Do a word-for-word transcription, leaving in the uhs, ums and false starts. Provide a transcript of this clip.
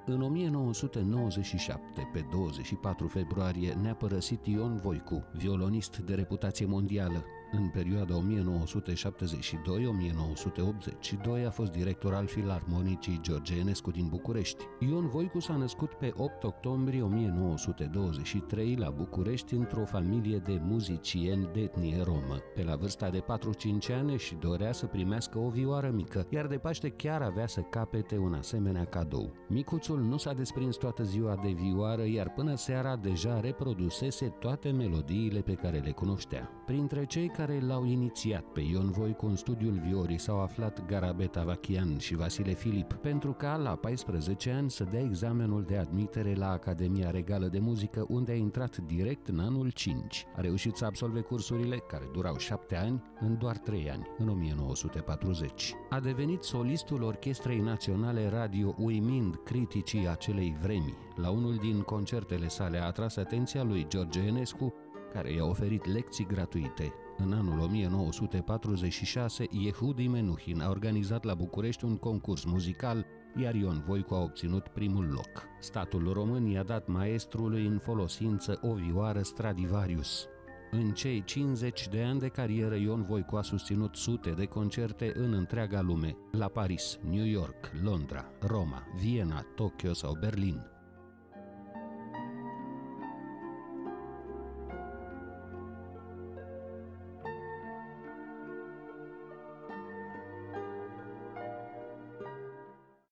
În o mie nouă sute nouăzeci și șapte, pe douăzeci și patru februarie, ne-a părăsit Ion Voicu, violonist de reputație mondială. În perioada o mie nouă sute șaptezeci și doi - o mie nouă sute optzeci și doi a fost director al Filarmonicii George Enescu din București. Ion Voicu s-a născut pe opt octombrie o mie nouă sute douăzeci și trei la București într-o familie de muzicieni de etnie romă. Pe la vârsta de patru-cinci ani și dorea să primească o vioară mică, iar de Paște chiar avea să capete un asemenea cadou. Micuțul nu s-a desprins toată ziua de vioară, iar până seara deja reprodusese toate melodiile pe care le cunoștea. Printre cei care care l-au inițiat pe Ion Voicu în studiul viorii s-au aflat Garabet Avachian și Vasile Filip, pentru ca la paisprezece ani să dea examenul de admitere la Academia Regală de Muzică, unde a intrat direct în anul cinci. A reușit să absolve cursurile, care durau șapte ani, în doar trei ani, în o mie nouă sute patruzeci. A devenit solistul Orchestrei Naționale Radio, uimind criticii acelei vremi. La unul din concertele sale a atras atenția lui George Enescu, care i-a oferit lecții gratuite. În anul o mie nouă sute patruzeci și șase, Yehudi Menuhin a organizat la București un concurs muzical, iar Ion Voicu a obținut primul loc. Statul român i-a dat maestrului în folosință o vioară Stradivarius. În cei cincizeci de ani de carieră, Ion Voicu a susținut sute de concerte în întreaga lume, la Paris, New York, Londra, Roma, Viena, Tokyo sau Berlin.